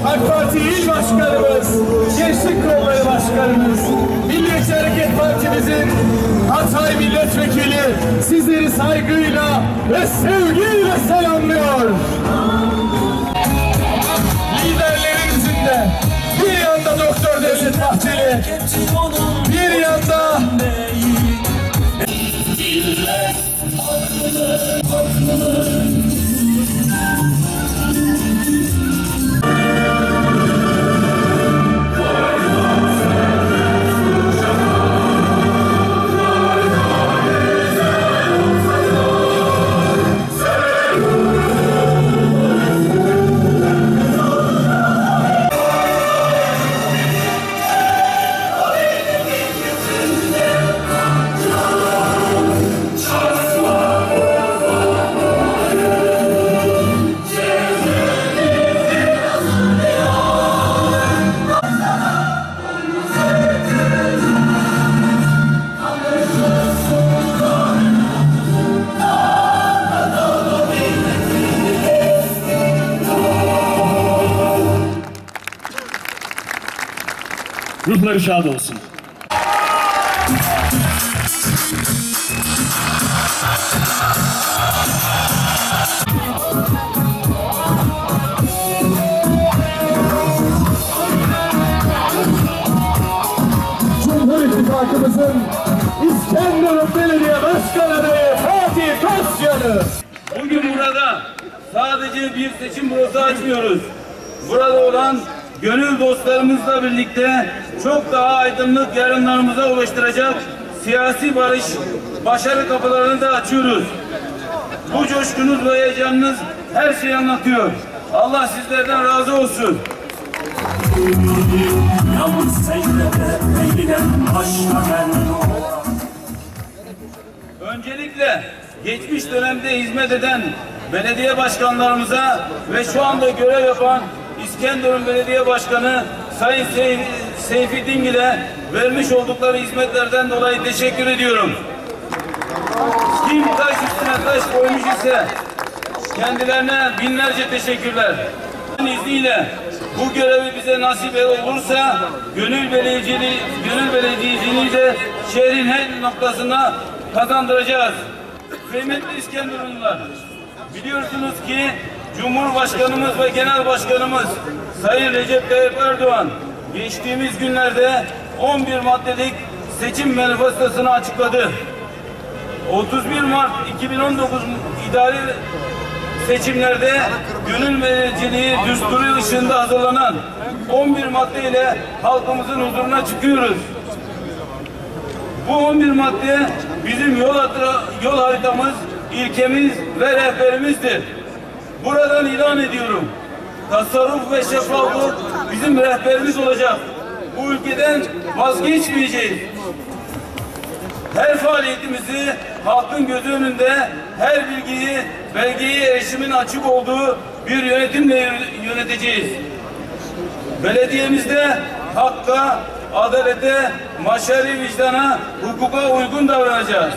AK Parti İl Başkanımız, Gençlik Kolları Başkanımız, Milliyetçi Hareket Partimizin Hatay Milletvekili sizleri saygıyla ve sevgiyle selamlıyor. Liderlerimizin de bir yanda Doktor Devlet Bahçeli, bir yanda ruhları şad olsun. Cumhur İttifakımızın İskenderun Belediye Başkanı adayı Fatih Taşcan'ı. Bugün burada sadece bir seçim bürosu açmıyoruz. Burada olan gönül dostlarımızla birlikte çok daha aydınlık yarınlarımıza ulaştıracak siyasi barış, başarı kapılarını da açıyoruz. Bu coşkunuz ve heyecanınız her şeyi anlatıyor. Allah sizlerden razı olsun. Öncelikle geçmiş dönemde hizmet eden belediye başkanlarımıza ve şu anda görev yapan İskenderun Belediye Başkanı Sayın Seyfi Dingil'e vermiş oldukları hizmetlerden dolayı teşekkür ediyorum. Kim taş üstüne taş koymuş ise kendilerine binlerce teşekkürler. İzniyle bu görevi bize nasip olursa gönül belediyeciliği de şehrin her noktasına kazandıracağız. Kıymetli İskenderunlular, biliyorsunuz ki Cumhurbaşkanımız ve Genel Başkanımız Sayın Recep Tayyip Erdoğan geçtiğimiz günlerde 11 maddelik seçim manifestosunu açıkladı. 31 Mart 2019 idari seçimlerde gönül belediyeciliği düsturu ışığında hazırlanan 11 maddeyle halkımızın huzuruna çıkıyoruz. Bu 11 madde bizim yol haritamız, ilkemiz ve rehberimizdir. Buradan ilan ediyorum. Tasarruf ve şeffaflık bizim rehberimiz olacak. Bu ülkeden vazgeçmeyeceğiz. Her faaliyetimizi halkın gözü önünde, her belgeye erişimin açık olduğu bir yönetimle yöneteceğiz. Belediyemizde hakka, adalete, maşeri vicdana, hukuka uygun davranacağız.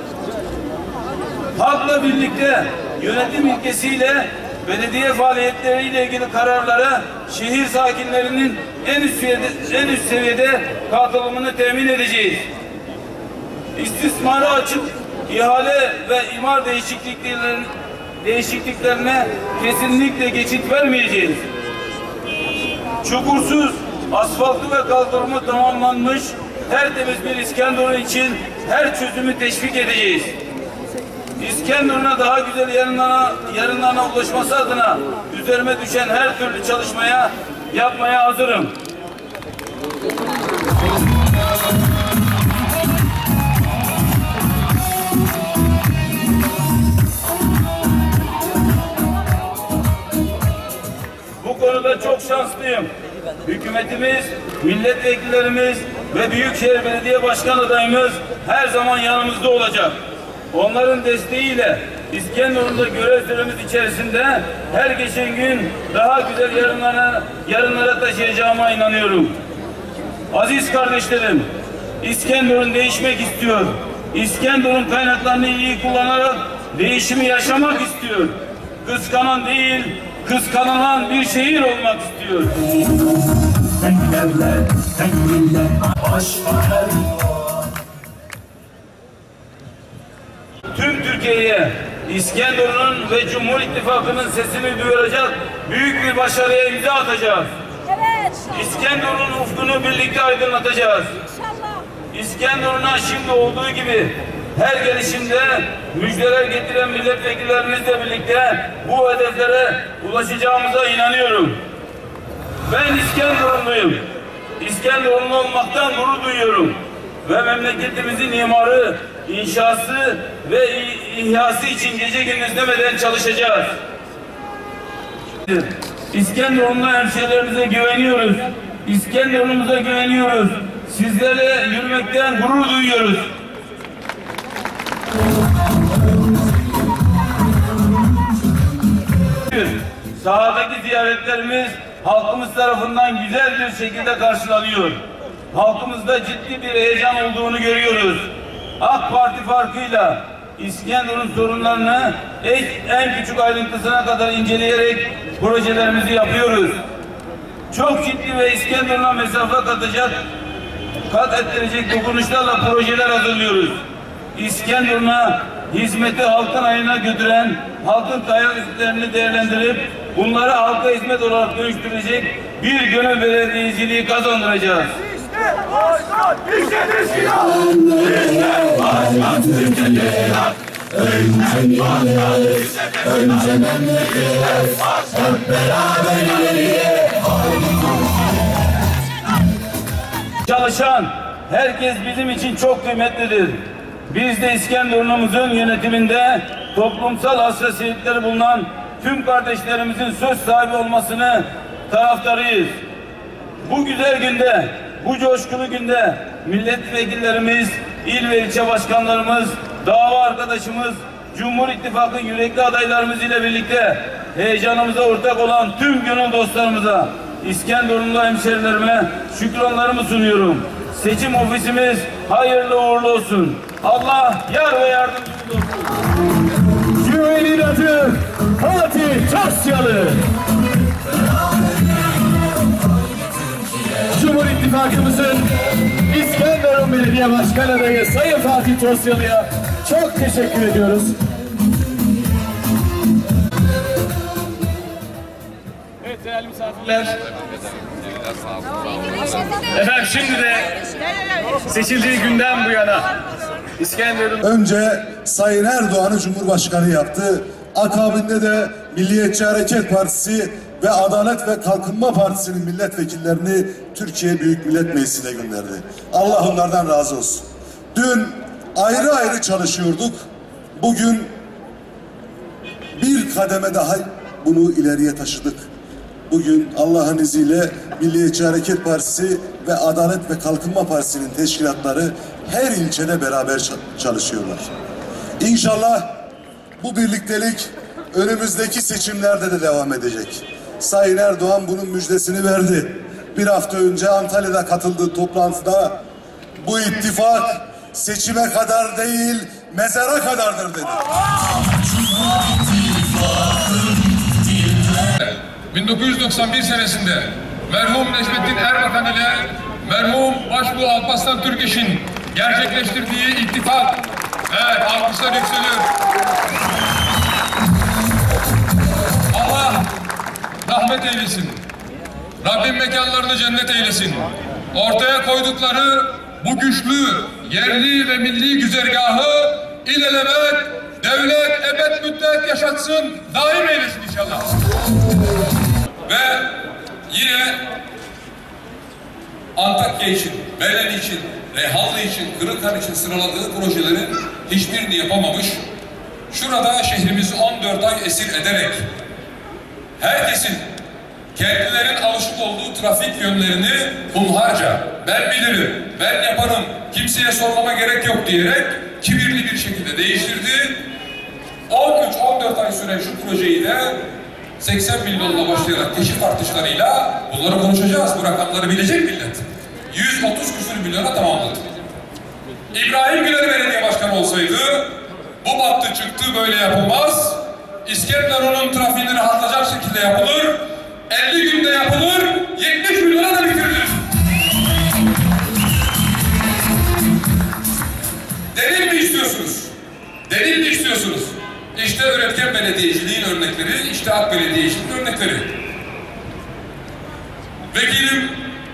Halkla birlikte yönetim ilkesiyle belediye faaliyetleriyle ilgili kararlara şehir sakinlerinin en üst seviyede katılımını temin edeceğiz. İstismara açık ihale ve imar değişikliklerine kesinlikle geçit vermeyeceğiz. Çukursuz, asfaltlı ve kaldırımı tamamlanmış tertemiz bir İskenderun için her çözümü teşvik edeceğiz. İskenderun'a daha güzel yarınlarına ulaşması adına üzerime düşen her türlü yapmaya hazırım. Bu konuda çok şanslıyım. Hükümetimiz, milletvekillerimiz ve Büyükşehir Belediye Başkan adayımız her zaman yanımızda olacak. Onların desteğiyle İskenderun'da görev süremiz içerisinde her geçen gün daha güzel yarınlara taşıyacağıma inanıyorum. Aziz kardeşlerim, İskenderun değişmek istiyor. İskenderun kaynaklarını iyi kullanarak değişimi yaşamak istiyor. Kıskanan değil, kıskanılan bir şehir olmak istiyor. Tüm Türkiye'ye İskenderun'un ve Cumhur İttifakı'nın sesini duyuracak büyük bir başarıya imza atacağız. Evet. İskenderun'un ufkunu birlikte aydınlatacağız. İnşallah. İskenderun'a şimdi olduğu gibi her gelişimde müjdeler getiren milletvekillerimizle birlikte bu hedeflere ulaşacağımıza inanıyorum. Ben İskenderunluyum. İskenderunlu olmaktan gurur duyuyorum. Ve memleketimizin imarı, inşası ve ihyası için gece gündüz demeden çalışacağız. İskenderunlu hemşehrilerimize güveniyoruz. İskenderun'umuza güveniyoruz. Sizlerle yürümekten gurur duyuyoruz. Sahadaki ziyaretlerimiz halkımız tarafından güzel bir şekilde karşılanıyor. Halkımızda ciddi bir heyecan olduğunu görüyoruz. AK Parti farkıyla İskenderun sorunlarını en küçük ayrıntısına kadar inceleyerek projelerimizi yapıyoruz. Çok ciddi ve İskenderun'a mesafe kat ettirecek dokunuşlarla projeler hazırlıyoruz. İskenderun'a hizmeti halkın ayına götüren, halkın taleplerini değerlendirip bunları halka hizmet olarak dönüştürecek bir gönül belediyeciliği kazandıracağız. Çalışan herkes bizim için çok kıymetlidir. Biz de İskenderun'umuzun yönetiminde toplumsal hassasiyetleri bulunan tüm kardeşlerimizin söz sahibi olmasını taraftarıyız. Bu güzel günde, bu coşkulu günde milletvekillerimiz, il ve ilçe başkanlarımız, dava arkadaşımız, Cumhur İttifakı yürekli adaylarımız ile birlikte heyecanımıza ortak olan tüm gönül dostlarımıza, İskenderunlu hemşerilerime şükranlarımı sunuyorum. Seçim ofisimiz hayırlı uğurlu olsun. Allah yar ve yardımcımız olsun. Jürinin adı Fatih Tosyalı. Cumhur İttifakımızın İskenderun Belediye Başkan adayı Sayın Fatih Tosyalı'ya çok teşekkür ediyoruz. Evet değerli misafirler. Efendim şimdi de seçildiği günden bu yana İskenderun Önce Sayın Erdoğan'ı Cumhurbaşkanı yaptı. Akabinde de Milliyetçi Hareket Partisi ve Adalet ve Kalkınma Partisi'nin milletvekillerini Türkiye Büyük Millet Meclisi'ne gönderdi. Allah onlardan razı olsun. Dün ayrı ayrı çalışıyorduk. Bugün bir kademe daha bunu ileriye taşıdık. Bugün Allah'ın izniyle Milliyetçi Hareket Partisi ve Adalet ve Kalkınma Partisi'nin teşkilatları her ilçede beraber çalışıyorlar. İnşallah bu birliktelik önümüzdeki seçimlerde de devam edecek. Sayın Erdoğan bunun müjdesini verdi. Bir hafta önce Antalya'da katıldığı toplantıda bu ittifak seçime kadar değil mezara kadardır dedi. 1991 senesinde merhum Necmettin Erbakan ile merhum Başbuğ Alparslan Türkeş'in gerçekleştirdiği ittifak, evet alkışlar yükseliyor. Allah rahmet eylesin. Rabbim mekanlarını cennet eylesin. Ortaya koydukları bu güçlü, yerli ve milli güzergahı ilelebet, devlet ebed müddet yaşatsın, daim eylesin inşallah. Ve yine Antakya için, Belen için, Reyhanlı için, Kırıkhan için sıraladığı projelerin hiçbirini yapamamış. Şurada şehrimizi 14 ay esir ederek herkesin kendilerinin alışık olduğu trafik yönlerini hunharca ben bilirim, ben yaparım, kimseye sormama gerek yok diyerek kibirli bir şekilde değiştirdi. 13-14 ay süren şu projeyi de 80 milyonla başlayarak keşif artışlarıyla bunları konuşacağız. Bu rakamları bilecek millet. 130 küsur milyona tamamladı. İbrahim Güler belediye başkanı olsaydı bu battı çıktı böyle yapılmaz. İskenderun'un trafiğini rahatlayacak şekilde yapılır. 50 günde yapılır, 70 milyona da bitirilir. Delil mi istiyorsunuz? Delil mi istiyorsunuz? İşte üretken belediyeciliğin örnekleri, işte AK belediyeciliğin örnekleri. Vekilim,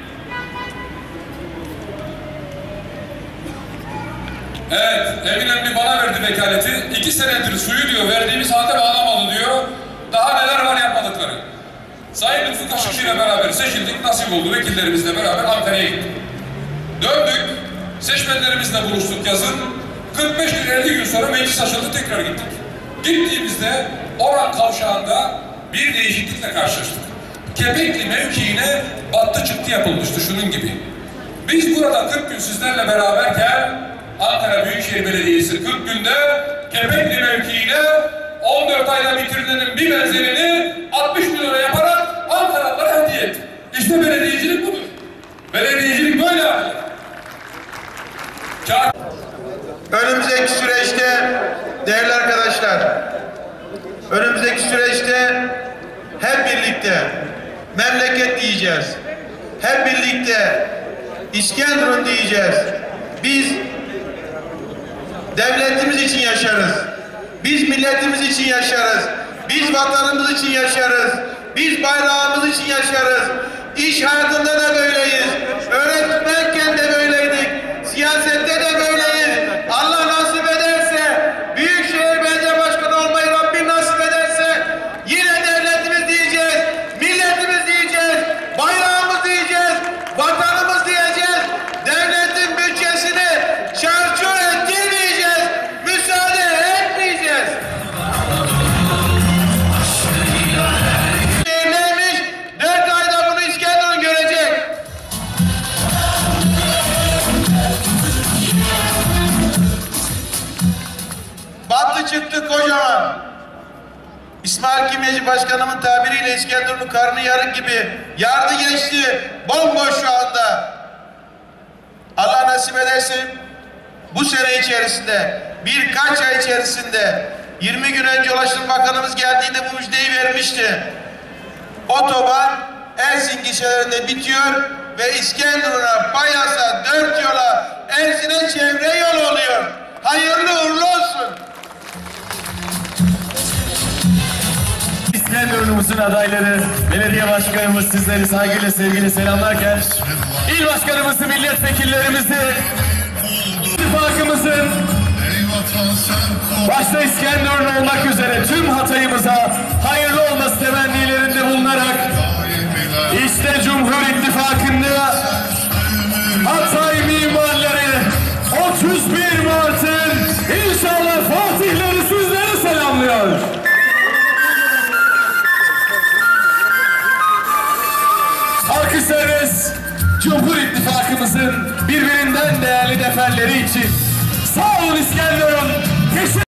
evet, Emin Emmi bana verdi vekaleti. 2 senedir suyu diyor, verdiğimiz halde bağlamadı diyor. Daha neler var yapmadıkları. Sayın Lütfü Kaşıkçı ile beraber seçildik, nasip oldu vekillerimizle beraber Ankara'ya gittik. Döndük, seçmenlerimizle buluştuk yazın. 45-50 gün sonra meclis açıldı, tekrar gittik. Gittiğimizde Oran kavşağında bir değişiklikle karşılaştık. Kepekli mevkiine battı çıktı yapılmıştı şunun gibi. Biz burada 40 gün sizlerle beraberken Ankara Büyükşehir Belediyesi 40 günde Kepekli mevkiine 14 ayda bitirilenin bir benzerini 60 milyona yaparak Ankaralılara hediye etti. İşte belediyecilik budur. Belediyecilik böyle yapılır. Önümüzdeki süreçte değerli arkadaşlar, önümüzdeki süreçte hep birlikte memleket diyeceğiz. Hep birlikte İskenderun diyeceğiz. Biz devletimiz için yaşarız. Biz milletimiz için yaşarız. Biz vatanımız için yaşarız. Biz bayrağımız için yaşarız. İş hayatında da böyleyiz. Öğretmenken de böyleydik. Siyasette de böyleyiz. Allah nasip ederse, Büyükşehir Belediye Başkanı olmayı Rabbim nasip ederse yine devletimiz diyeceğiz, milletimiz diyeceğiz, bayrağımız diyeceğiz, vatanımız diyeceğiz. Devletin bütçesini çarçur ettirmeyeceğiz, müsaade etmeyeceğiz. Neymiş? 4 ayda bunu İskenderun görecek. Battı çıktı kocaman. İsmail Kimyacı Başkanımın tabiriyle İskenderun'un karnı yarık gibi yardı geçti. Bomboş şu anda. Allah nasip ederse bu sene içerisinde birkaç ay içerisinde 20 gün önce Ulaştırma Bakanımız geldiğinde bu müjdeyi vermişti. Otoban Ersin gişelerinde bitiyor ve İskenderun'a, Bayas'a, 4 yola, Ersin'e çevre yol oluyor. Hayırlı uğurlu olsun. İskenderun'umuzun adayları, belediye başkanımız sizleri saygıyla sevgiyle selamlarken, il başkanımızı, milletvekillerimizi, ittifakımızın başta İskenderun olmak üzere tüm Hatay'ımıza hayırlı olması temennilerinde bulunarak işte Cumhur İttifakı'nda Hatay mimarları 31 Mart'ın inşallah fatihleri sizleri selamlıyor. Alkışlarınız Cumhur İttifakımızın birbirinden değerli neferleri için. Sağ olun İskenderun.